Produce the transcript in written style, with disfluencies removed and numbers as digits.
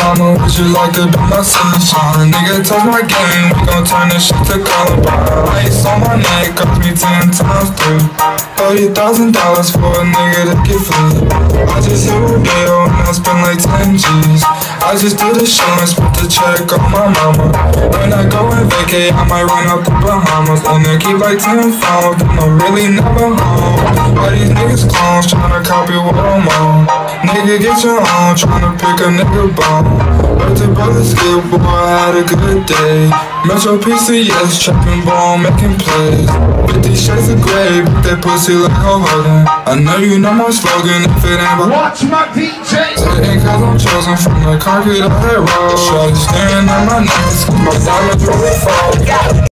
mama, would you like to be my sunshine? Nigga, touch my game, we gon' turn this shit to Columbine. Ice on my neck, cost me 10 times 3. $30,000 for a nigga to get free. I just hit a deal and I spent like 10 G's. I just did a show and spent the check on my mama. When I go and vacay, I might run up the Bahamas. And they keep like 10 phones, but I'm really never home. All these niggas clones tryna copy what I'm on. Nigga, get your own, tryna pick a nigga bone. Birthday brother skip, boy, I had a good day. Metro PCS, trapping ball, making plays. 50 shades of grey, but that pussy like a Hogan. I know you know my slogan, if it ain't but watch my DJ. Saying cause I'm chosen from the concrete of that road. Shawty staring at my necks, my diamonds really fall.